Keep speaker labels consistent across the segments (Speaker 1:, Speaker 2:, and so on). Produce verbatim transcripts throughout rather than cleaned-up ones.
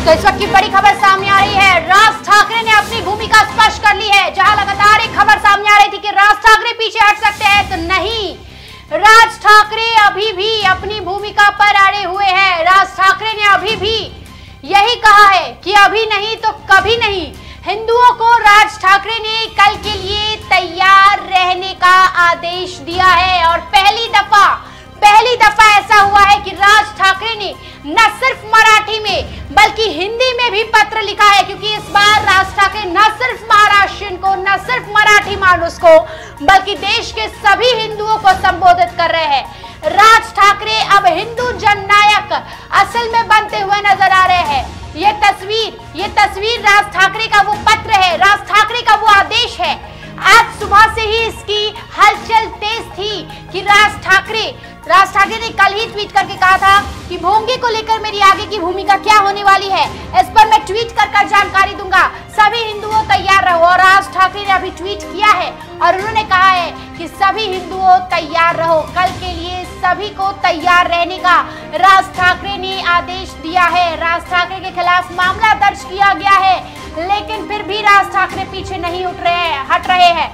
Speaker 1: तो इस वक्त की बड़ी खबर सामने आ रही है। राज ठाकरे ने अपनी भूमिका स्पष्ट कर ली है। जहां लगातार एक खबर सामने आ रही थी कि राज ठाकरे पीछे हट सकते हैं, तो नहीं, राज ठाकरे अभी भी अपनी भूमिका पर अड़े हुए हैं। राज ठाकरे ने अभी भी यही कहा है कि अभी नहीं तो कभी नहीं। हिंदुओं को राज ठाकरे ने कल के लिए तैयार रहने का आदेश दिया है और पहली दफा पहली दफा ऐसा हुआ है कि राज ठाकरे ने न सिर्फ मराठी में बल्कि हिंदी में भी पत्र लिखा है, क्योंकि इस बार राज ठाकरे न सिर्फ महाराष्ट्रियन को, न सिर्फ मराठी मानुस को, बल्कि देश के सभी हिंदुओं को संबोधित कर रहे हैं। राज ठाकरे अब हिंदू जननायक असल में बनते हुए नजर आ रहे हैं। ये तस्वीर ये तस्वीर राज ठाकरे का वो पत्र है, राज ठाकरे का वो आदेश है। आज सुबह से ही इसकी हलचल तेज थी कि राज ठाकरे राज ठाकरे ने कल ही ट्वीट करके कहा था कि भोंगे को लेकर मेरी आगे की भूमिका क्या होने वाली है, इस पर मैं ट्वीट कर कर जानकारी दूंगा, सभी हिंदुओं तैयार रहो। और राज ठाकरे ने अभी ट्वीट किया है और उन्होंने कहा है कि सभी हिंदुओं तैयार रहो। कल के लिए सभी को तैयार रहने का राज ठाकरे ने आदेश दिया है। राज ठाकरे के खिलाफ मामला दर्ज किया गया है, लेकिन फिर भी राज ठाकरे पीछे नहीं उठ रहे हैं हट रहे हैं।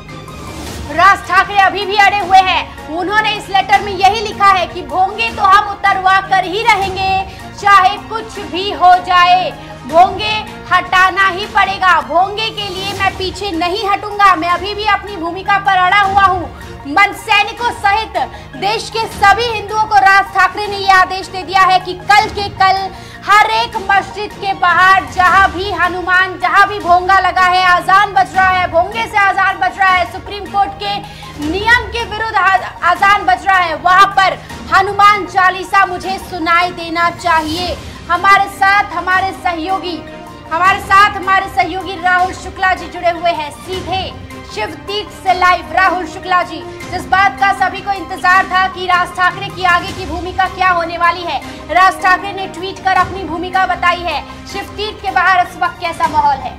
Speaker 1: राज ठाकरे अभी भी अड़े हुए हैं। उन्होंने इस लेटर में यही लिखा है कि भोंगे तो हम उतरवा कर ही रहेंगे, चाहे कुछ भी हो जाए। भोंगे हटाना ही पड़ेगा। भोंगे के लिए मैं पीछे नहीं हटूंगा। मैं अभी भी अपनी भूमिका पर अड़ा हुआ हूँ। मन सैनिकों सहित देश के सभी हिंदुओं को राज ठाकरे ने यह आदेश दे दिया है कि कल के कल हर एक मस्जिद के बाहर जहां भी हनुमान, जहां भी भोंगा लगा है, आजान बज रहा है, भोंगे से आजान बज रहा है, सुप्रीम कोर्ट के नियम के विरुद्ध आजान बज रहा है, वहां पर हनुमान चालीसा मुझे सुनाई देना चाहिए। हमारे साथ हमारे सहयोगी हमारे साथ हमारे सहयोगी राहुल शुक्ला जी जुड़े हुए हैं सीधे शिव तीर्थ से लाइव। राहुल शुक्ला जी, जिस बात का सभी को इंतजार था कि राज ठाकरे की आगे की भूमिका क्या होने वाली है, राज ठाकरे ने ट्वीट कर अपनी भूमिका बताई है। शिव तीर्थ के बाहर इस वक्त कैसा माहौल है?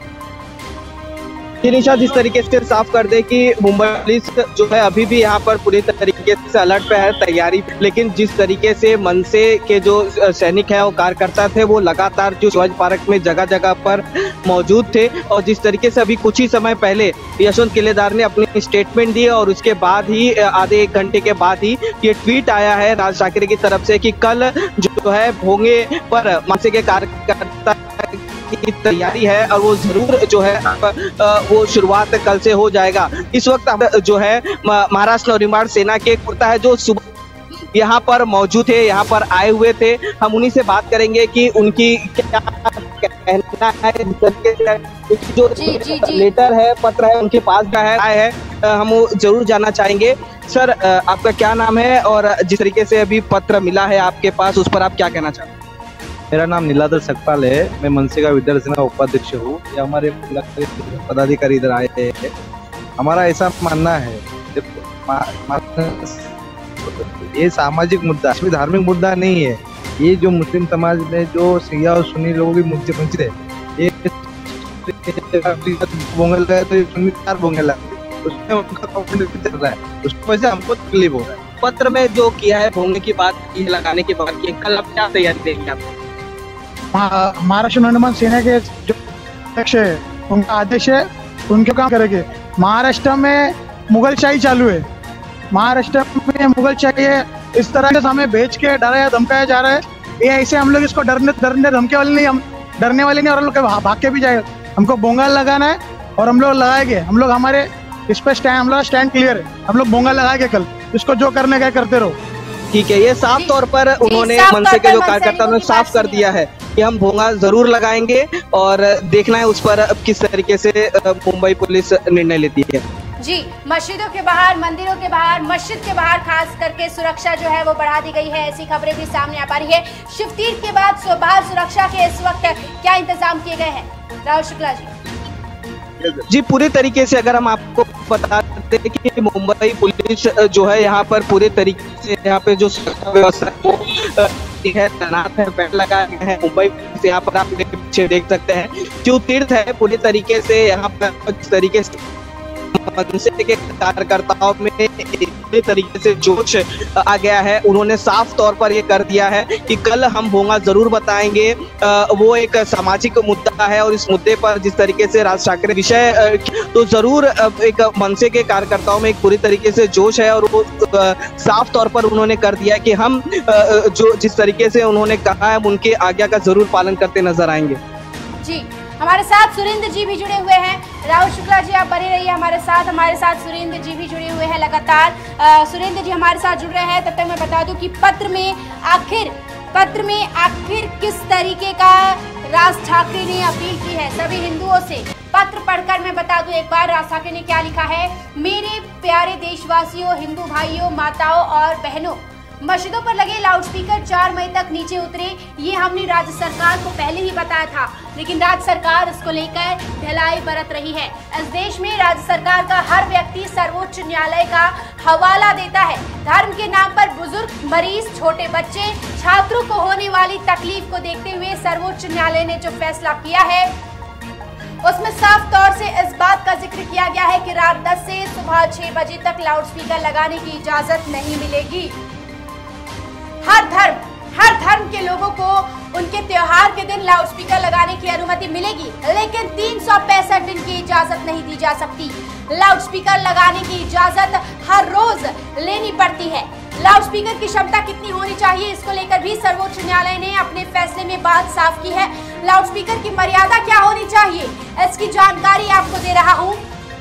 Speaker 2: निशा, जिस तरीके से साफ कर दे कि मुंबई पुलिस जो है अभी भी यहाँ पर पूरी तरीके से अलर्ट पे है, तैयारी, लेकिन जिस तरीके से मनसे के जो सैनिक हैं, वो कार्यकर्ता थे, वो लगातार जो शिवाजी पार्क में जगह जगह पर मौजूद थे। और जिस तरीके से अभी कुछ ही समय पहले यशवंत किलेदार ने अपनी स्टेटमेंट दी और उसके बाद ही आधे एक घंटे के बाद ही ये ट्वीट आया है राज ठाकरे की तरफ से कि कल जो है भोंगे पर मनसे के कार्यकर्ता की तैयारी है और वो जरूर जो है वो शुरुआत कल से हो जाएगा। इस वक्त हम जो है महाराष्ट्र नवनिर्माण सेना के कुर्ता है जो सुबह यहाँ पर मौजूद थे, यहाँ पर आए हुए थे। हम उन्हीं से बात करेंगे कि उनकी क्या कहना है। जो जी, जी, जी। लेटर है, पत्र है, उनके पास क्या है आए है, हम वो जरूर जानना चाहेंगे। सर, आपका क्या नाम है और जिस तरीके से अभी पत्र मिला है आपके पास, उस पर आप क्या कहना चाहते हैं?
Speaker 3: मेरा नाम नीलाधर सकपाल है। मैं मनसे का विद्यार्थी सेना उपाध्यक्ष हूँ। ये हमारे पदाधिकारी इधर आए हैं। हमारा ऐसा मानना है, ये सामाजिक मुद्दा, इसमें धार्मिक मुद्दा नहीं है। ये जो मुस्लिम समाज में जो शिया और सुन्नी लोगों की मुद्दे वंचित है, ये बोंगल है तो सुन्नी चार बोंगल है, उसमें उनका कॉन्फ्लिक्ट चल रहा है, उसकी वजह से हमको तकलीफ हो रहा है।
Speaker 2: पत्र में जो किया है भोंगे की बात लगाने की बात की, कल आप क्या तैयारी देंगे? आप
Speaker 4: महाराष्ट्र नवनिर्माण सेना के जो अध्यक्ष है, उनका आदेश है, उनके काम करेंगे। महाराष्ट्र में मुगलशाही चालू है, महाराष्ट्र में मुगलशाही है, इस तरह से हमें भेज के डराया धमकाया जा रहा है। ये ऐसे हम लोग इसको डरने डरने धमके वाले नहीं, हम डरने वाले नहीं और हम लोग भाग के भी जाए। हमको बोंगा लगाना है और हम लोग लगाएंगे। हम लोग हमारे इस पर स्टैंड हम लोग स्टैंड क्लियर है, हम लोग बोंगा लगाएंगे। कल इसको जो करने का करते रहो।
Speaker 2: ठीक है, ये साफ तौर पर उन्होंने मनसे के जो कार्यकर्ताओं ने साफ कर दिया है कि हम भोंगा जरूर लगाएंगे और देखना है उस पर अब किस तरीके से मुंबई पुलिस निर्णय लेती है।
Speaker 1: जी, मस्जिदों के बाहर, मंदिरों के बाहर, मस्जिद के बाहर खास करके सुरक्षा जो है वो बढ़ा दी गई है। ऐसी खबरें भी सामने आ पा रही है। शिवतीर्थ के बाद बाहर सुरक्षा के इस वक्त क्या इंतजाम किए गए हैं? राहुल शुक्ला जी।
Speaker 2: जी, पूरे तरीके से अगर हम आपको बता दें कि मुंबई पुलिस जो है यहाँ पर पूरे तरीके से यहाँ पे जो सुरक्षा व्यवस्था है तैनात है, बैठ लगाए गए हैं। मुंबई पुलिस यहाँ पर आप पीछे देख सकते हैं शिव तीर्थ है, पूरी तरीके से यहाँ पर इस तरीके से मनसे के कार्यकर्ताओं में पूरी तरीके से जोश आ गया है। उन्होंने साफ तौर पर ये कर दिया है कि कल हम होगा जरूर बताएंगे। वो एक सामाजिक मुद्दा है और इस मुद्दे पर जिस तरीके से राज ठाकरे विषय तो जरूर एक मनसे के कार्यकर्ताओं में एक पूरी तरीके से जोश है और वो साफ तौर पर उन्होंने कर दिया कि हम जो जिस तरीके से उन्होंने कहा है उनके आज्ञा का जरूर पालन करते नजर आएंगे।
Speaker 1: जी, हमारे साथ सुरेंद्र जी भी जुड़े हुए हैं। राहुल शुक्ला जी आप बने रहिए हमारे साथ। हमारे साथ सुरेंद्र जी भी जुड़े हुए हैं लगातार। सुरेंद्र जी हमारे साथ जुड़ रहे हैं। तब तक मैं बता दूं कि पत्र में आखिर पत्र में आखिर किस तरीके का राज ठाकरे ने अपील की है सभी हिंदुओं से। पत्र पढ़कर मैं बता दूं एक बार राज ठाकरे ने क्या लिखा है। मेरे प्यारे देशवासियों, हिंदू भाइयों, माताओं और बहनों, मस्जिदों पर लगे लाउडस्पीकर चार मई तक नीचे उतरे। ये हमने राज्य सरकार को पहले ही बताया था, लेकिन राज्य सरकार इसको लेकर ढिलाई बरत रही है। इस देश में राज्य सरकार का हर व्यक्ति सर्वोच्च न्यायालय का हवाला देता है। धर्म के नाम पर बुजुर्ग, मरीज, छोटे बच्चे, छात्रों को होने वाली तकलीफ को देखते हुए सर्वोच्च न्यायालय ने जो फैसला किया है उसमें साफ तौर से इस बात का जिक्र किया गया है कि रात दस से सुबह छह बजे तक लाउडस्पीकर लगाने की इजाजत नहीं मिलेगी। हर धर्म हर धर्म के लोगों को उनके त्योहार के दिन लाउडस्पीकर लगाने की अनुमति मिलेगी, लेकिन तीन सौ पैंसठ दिन की इजाजत नहीं दी जा सकती। लाउडस्पीकर लगाने की इजाजत हर रोज लेनी पड़ती है। लाउडस्पीकर की क्षमता कितनी होनी चाहिए, इसको लेकर भी सर्वोच्च न्यायालय ने अपने फैसले में बात साफ की है। लाउडस्पीकर की मर्यादा क्या होनी चाहिए, इसकी जानकारी आपको दे रहा हूँ।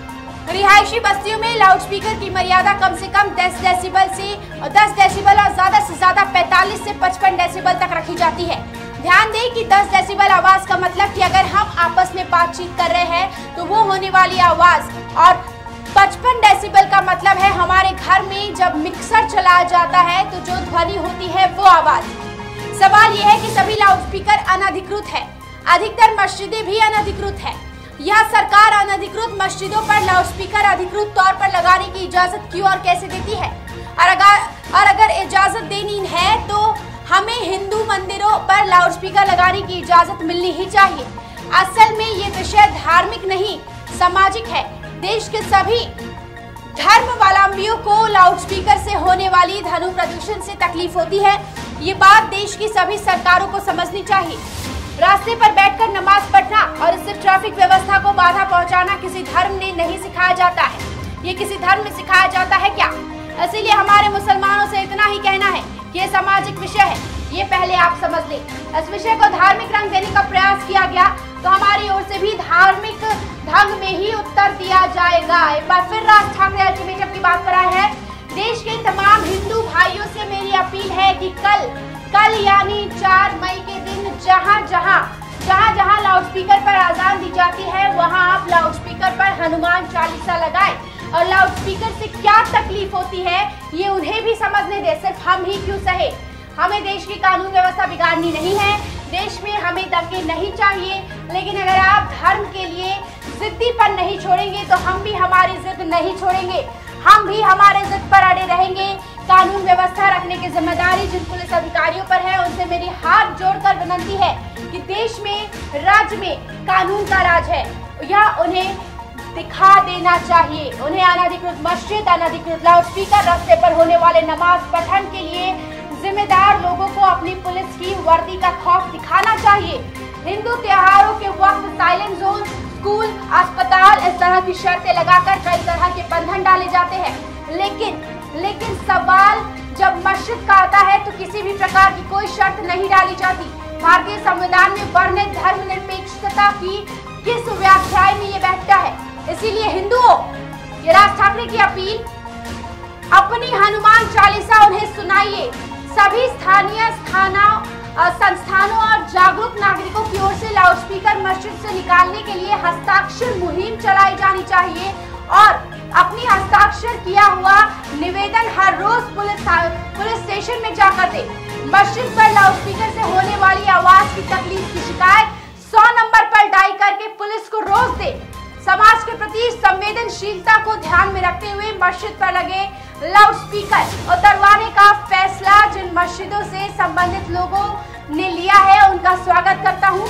Speaker 1: रिहायशी बस्तियों में लाउडस्पीकर की मर्यादा कम से कम दस डेसिबल से दस डेसिबल और ज्यादा से ज्यादा पैंतालीस से पचपन डेसिबल तक रखी जाती है। ध्यान दें कि दस डेसिबल आवाज का मतलब कि अगर हम आपस में बातचीत कर रहे हैं तो वो होने वाली आवाज, और पचपन डेसिबल का मतलब है हमारे घर में जब मिक्सर चलाया जाता है तो जो ध्वनि होती है वो आवाज। सवाल यह है कि सभी लाउडस्पीकर अनधिकृत है, अधिकतर मस्जिदें भी अनधिकृत है। यह सरकार अनधिकृत मस्जिदों पर लाउडस्पीकर अधिकृत तौर पर लगाने की इजाजत क्यों और कैसे देती है, और अगर और अगर इजाजत देनी है तो हमें हिंदू मंदिरों पर लाउडस्पीकर लगाने की इजाजत मिलनी ही चाहिए। असल में ये विषय धार्मिक नहीं सामाजिक है। देश के सभी धर्मावलंबियों को लाउडस्पीकर से होने वाली ध्वनि प्रदूषण से तकलीफ होती है। ये बात देश की सभी सरकारों को समझनी चाहिए। रास्ते पर बैठकर नमाज पढ़ना और इससे ट्रैफिक व्यवस्था को बाधा पहुंचाना किसी धर्म में नहीं सिखाया जाता है। ये किसी धर्म में सिखाया जाता है क्या? इसीलिए हमारे मुसलमानों से इतना ही कहना है कि ये सामाजिक विषय है, ये पहले आप समझ लें। इस विषय को धार्मिक रंग देने का प्रयास किया गया तो हमारी ओर से भी धार्मिक ढंग में ही उत्तर दिया जाएगा। एक बार फिर राज ठाकरे अल्टीमेटम की बात पर आए हैं। देश के तमाम हिंदू भाइयों से मेरी अपील है कि कल कल यानी चार मई के दिन जहां जहां जहां जहां लाउडस्पीकर पर आजान दी जाती है वहां आप लाउडस्पीकर पर हनुमान चालीसा लगाएं। और लाउडस्पीकर से क्या तकलीफ होती है ये उन्हें भी समझने दे, सिर्फ हम ही क्यों सहे। हमें देश की कानून व्यवस्था बिगाड़नी नहीं है, देश में हमें दंगे नहीं चाहिए, लेकिन अगर आप धर्म के लिए जिद्दीपन नहीं छोड़ेंगे तो हम भी हमारी जिद नहीं छोड़ेंगे, हम भी हमारे जिद पर अड़े रहेंगे। कानून व्यवस्था रखने की जिम्मेदारी जिन पुलिस अधिकारियों पर है उनसे मेरी हाथ जोड़कर विनती है कि देश में राज्य में कानून का राज है, यह उन्हें दिखा देना चाहिए। उन्हें अनधिकृत मस्जिद, अनधिकृत लाउडस्पीकर, रास्ते पर होने वाले नमाज पठन के लिए जिम्मेदार लोगों को अपनी पुलिस की वर्दी का खौफ दिखाना चाहिए। हिंदू त्योहारों के वक्त साइलेंट जोन, स्कूल, अस्पताल इस तरह की शर्तें लगाकर कई तरह के बंधन डाले जाते हैं, लेकिन लेकिन सवाल जब मस्जिद का आता है तो किसी भी प्रकार की कोई शर्त नहीं डाली जाती। भारतीय संविधान में वर्णित धर्मनिरपेक्षता की किस व्याख्या में ये बैठता है? इसीलिए हिंदुओं, ये राज ठाकरे की अपील, अपनी हनुमान चालीसा उन्हें सुनाइए। सभी स्थानीय स्थानों संस्थानों और जागरूक नागरिकों की ओर से लाउडस्पीकर मस्जिद से निकालने के लिए हस्ताक्षर मुहिम चलाई जानी चाहिए और अपनी हस्ताक्षर किया हुआ निवेदन हर रोज पुलिस पुलिस स्टेशन में जाकर दे। मस्जिद पर लाउडस्पीकर से होने वाली आवाज की तकलीफ की शिकायत सौ नंबर पर डायल करके पुलिस को रोक दे। समाज के प्रति संवेदनशीलता को ध्यान में रखते हुए मस्जिद पर लगे लाउडस्पीकर उतरवाने का फैसला जिन मस्जिदों से संबंधित लोगों ने लिया है उनका स्वागत करता हूं।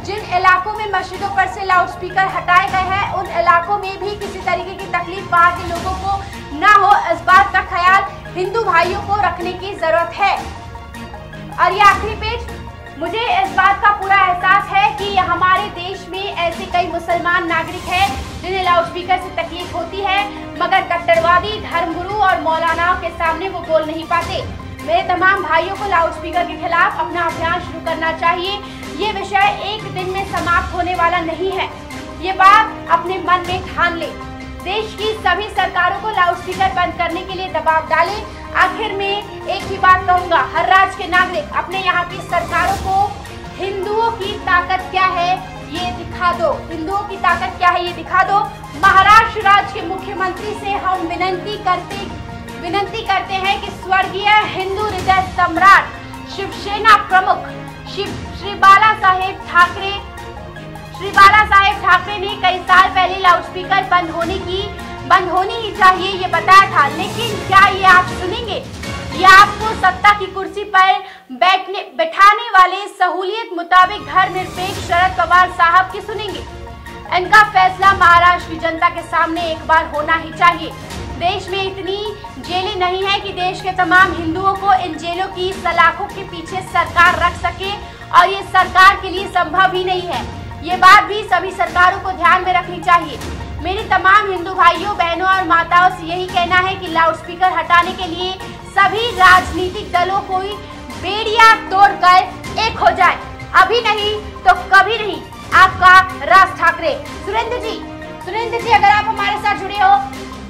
Speaker 1: जिन इलाकों में मस्जिदों पर से लाउडस्पीकर हटाए गए हैं उन इलाकों में भी किसी तरीके की तकलीफ वहां के लोगों को ना हो, इस बात का ख्याल हिंदू भाइयों को रखने की जरूरत है। और ये आखिरी पेज, मुझे इस बात का पूरा एहसास है कि हमारे देश में ऐसे कई मुसलमान नागरिक हैं जिन्हें लाउडस्पीकर से तकलीफ होती है, मगर कट्टरवादी धर्मगुरु और मौलानाओं के सामने वो बोल नहीं पाते। मेरे तमाम भाइयों को लाउडस्पीकर के खिलाफ अपना अभियान शुरू करना चाहिए। ये विषय एक दिन में समाप्त होने वाला नहीं है, ये बात अपने मन में ठान ले। देश की सभी सरकारों को लाउडस्पीकर बंद करने के लिए दबाव डालें। आखिर में एक ही बात कहूंगा, हर राज्य के नागरिक अपने यहाँ की सरकारों को हिंदुओं की ताकत क्या है ये दिखा दो, हिंदुओं की ताकत क्या है ये दिखा दो। महाराष्ट्र राज्य के मुख्यमंत्री से हम विनती करते विनती करते हैं कि स्वर्गीय हिंदू हृदय सम्राट शिवसेना प्रमुख शिव श्री बाला साहेब ठाकरे श्री बाला साहेब ठाकरे ने कई साल पहले लाउडस्पीकर बंद होने की बंद होनी ही चाहिए ये बताया था, लेकिन क्या ये आप सुनेंगे? ये आपको सत्ता की कुर्सी पर बैठने बैठाने वाले सहूलियत मुताबिक धर्मनिरपेक्ष शरद पवार साहब की सुनेंगे? इनका फैसला महाराष्ट्र की जनता के सामने एक बार होना ही चाहिए। देश में इतनी जेलें नहीं है कि देश के तमाम हिंदुओं को इन जेलों की सलाखों के पीछे सरकार रख सके, और ये सरकार के लिए संभव ही नहीं है। ये बात भी सभी सरकारों को ध्यान में रखनी चाहिए। मेरे तमाम हिंदू भाइयों बहनों और माताओं से यही कहना है कि लाउडस्पीकर हटाने के लिए सभी राजनीतिक दलों को बेड़ियां तोड़कर एक हो जाए, अभी नहीं तो कभी नहीं। आपका राज ठाकरे। सुरेंद्र जी सुरेंद्र जी अगर आप हमारे साथ जुड़े हो,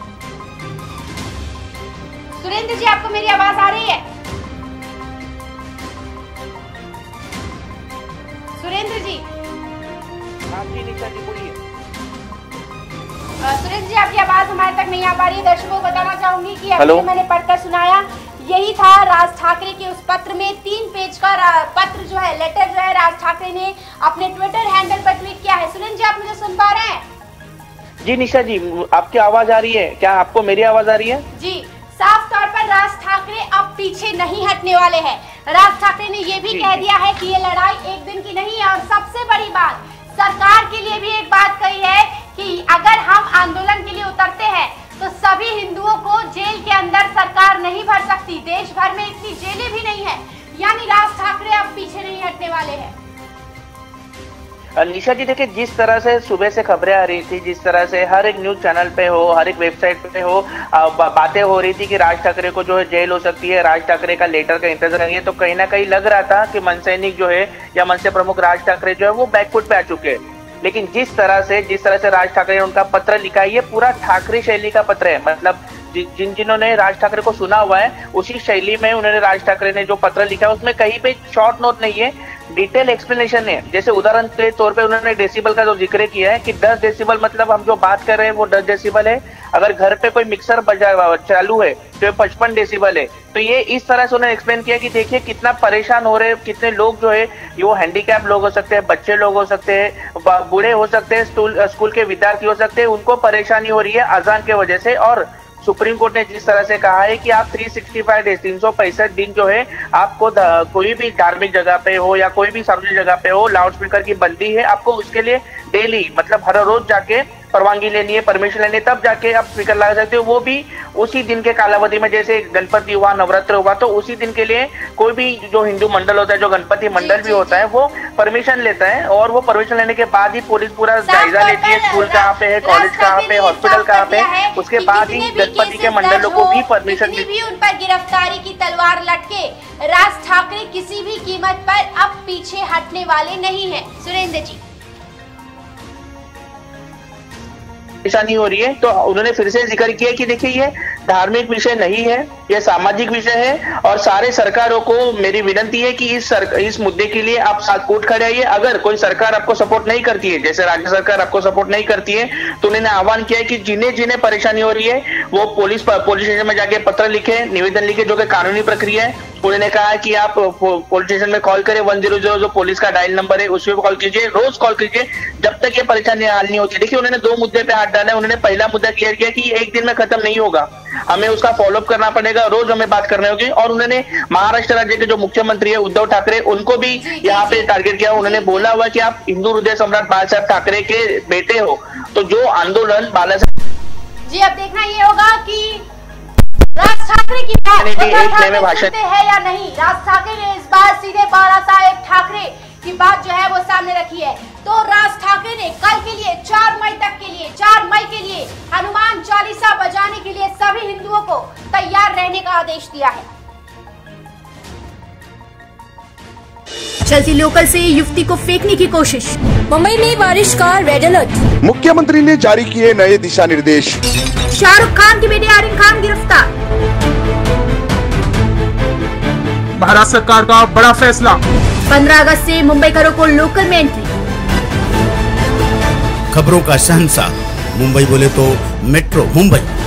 Speaker 1: सुरेंद्र जी आपको मेरी आवाज आ रही है? सुरेंद्र जी सुरेंद्र जी आपकी आवाज हमारे तक नहीं आ पा रही है। दर्शकों को बताना चाहूंगी कि अभी मैंने पढ़कर सुनाया, यही था राज ठाकरे के उस पत्र में। तीन पेज का पत्र जो है, लेटर जो है, राज ठाकरे ने अपने ट्विटर हैंडल पर ट्वीट किया है। सुरेंद्र जी आप मुझे सुन पा रहे हैं?
Speaker 5: जी निशा जी, आपकी आवाज आ रही है? क्या आपको मेरी आवाज आ रही है?
Speaker 1: जी, साफ तौर पर राज ठाकरे अब पीछे नहीं हटने वाले हैं। राज ठाकरे ने ये भी कह दिया है कि ये लड़ाई एक दिन की नहीं है, और सबसे बड़ी बात सरकार के लिए भी एक बात कही है कि अगर हम आंदोलन के लिए उतरते हैं तो सभी हिंदुओं को जेल के अंदर सरकार नहीं भर सकती। देश भर में इतनी जेलें भी नहीं है, यानी राज ठाकरे अब पीछे नहीं हटने वाले हैं।
Speaker 5: निशा जी देखिए, जिस तरह से सुबह से खबरें आ रही थी, जिस तरह से हर एक न्यूज चैनल पे हो, हर एक वेबसाइट पे हो, बातें हो रही थी कि राज ठाकरे को जो है जेल हो सकती है, राज ठाकरे का लेटर का इंतजार करेंगे, तो कहीं ना कहीं लग रहा था कि मनसैनिक जो है या मनसे प्रमुख राज ठाकरे जो है वो बैकफुट पे आ चुके हैं। लेकिन जिस तरह से जिस तरह से राज ठाकरे ने उनका पत्र लिखा है, ये पूरा ठाकरे शैली का पत्र है। मतलब जिन जिन्होंने राज ठाकरे को सुना हुआ है उसी शैली में उन्होंने राज ठाकरे ने जो पत्र लिखा है उसमें कहीं पे शॉर्ट नोट नहीं है, डिटेल एक्सप्लेनेशन है। जैसे उदाहरण के तौर पे उन्होंने डेसिबल का जो जिक्र किया है कि दस डेसिबल मतलब हम जो बात कर रहे हैं वो दस डेसिबल है, अगर घर पे कोई मिक्सर बजा चालू है तो ये पचपन डेसिबल है। तो ये इस तरह से उन्होंने एक्सप्लेन किया कि देखिए कितना परेशान हो रहे हैं, कितने लोग जो है वो हैंडीकैप लोग हो सकते हैं, बच्चे लोग हो सकते हैं, बूढ़े हो सकते हैं, स्कूल के विद्यार्थी हो सकते हैं, उनको परेशानी हो रही है अजान के वजह से। और सुप्रीम कोर्ट ने जिस तरह से कहा है कि आप तीन सौ पैंसठ डेज तीन सौ पैंसठ दिन जो है आपको कोई भी धार्मिक जगह पे हो या कोई भी सार्वजनिक जगह पे हो लाउडस्पीकर की बंदी है, आपको उसके लिए डेली मतलब हर रोज जाके परवानगी लेनी है, परमिशन लेनी है, तब जाके आप स्पीकर लगा सकते हो। वो भी उसी दिन के कालावधि में, जैसे गणपति हुआ, नवरात्र हुआ, तो उसी दिन के लिए कोई भी जो हिंदू मंडल होता है, जो गणपति मंडल भी होता है, वो परमिशन लेता है। और वो परमिशन लेने के बाद ही पुलिस पूरा जायजा लेती है, स्कूल कहाँ पे है, कॉलेज कहाँ पे, हॉस्पिटल कहाँ पे, उसके बाद ही गणपति के मंडलों को भी परमिशन
Speaker 1: भी उन पर गिरफ्तारी की तलवार लटके। राज ठाकरे किसी भी कीमत पर अब पीछे हटने वाले नहीं है। सुरेंद्र जी
Speaker 5: परेशानी हो रही है, तो उन्होंने फिर से जिक्र किया कि देखिए ये धार्मिक विषय नहीं है, ये सामाजिक विषय है। और सारे सरकारों को मेरी विनती है कि इस सर, इस मुद्दे के लिए आप साथ कूट खड़े आइए। अगर कोई सरकार आपको सपोर्ट नहीं करती है, जैसे राज्य सरकार आपको सपोर्ट नहीं करती है, तो उन्होंने आह्वान किया है कि जिन्हें जिन्हें परेशानी हो रही है वो पुलिस पुलिस स्टेशन में जाके पत्र लिखे, निवेदन लिखे, जो कि कानूनी प्रक्रिया है। उन्होंने कहा कि आप पुलिस स्टेशन में कॉल करें, वन जीरो जीरो जो पुलिस का डायल नंबर है उसमें कॉल कीजिए, रोज कॉल कीजिए, जब तक ये परेशानी हल नहीं होती। देखिए उन्होंने दो मुद्दे पे हाथ डाला है। उन्होंने पहला मुद्दा क्लियर किया कि एक दिन में खत्म नहीं होगा, हमें उसका फॉलोअप करना पड़ेगा, रोज हमें बात करनी होगी। और उन्होंने महाराष्ट्र राज्य के जो मुख्यमंत्री है उद्धव ठाकरे, उनको भी यहाँ पे टारगेट किया। उन्होंने बोला हुआ कि आप हिंदू हृदय सम्राट बाला साहब ठाकरे के बेटे हो, तो जो आंदोलन बाला साहब
Speaker 1: जी, अब देखना ये होगा कि राज ठाकरे की बात उद्धव ठाकरे सुनते हैं या नहीं। राज ठाकरे ने इस बार सीधे बाला साहेब ठाकरे की बात जो है वो सामने रखी है। तो राज ठाकरे ने कल के लिए चार मई तक के लिए चार मई के लिए हनुमान चालीसा बजाने के लिए सभी हिंदुओं को तैयार रहने का आदेश दिया है।
Speaker 6: चलती लोकल से युवती को फेंकने की कोशिश, मुंबई में बारिश का रेड अलर्ट।
Speaker 7: मुख्यमंत्री ने जारी किए नए दिशा निर्देश।
Speaker 6: शाहरुख खान के बेटे आर्यन खान गिरफ्तार।
Speaker 8: महाराष्ट्र सरकार का बड़ा फैसला,
Speaker 6: पंद्रह अगस्त से मुंबई करों को लोकल में एंट्री।
Speaker 9: खबरों का शहंशाह, मुंबई बोले तो मेट्रो मुंबई।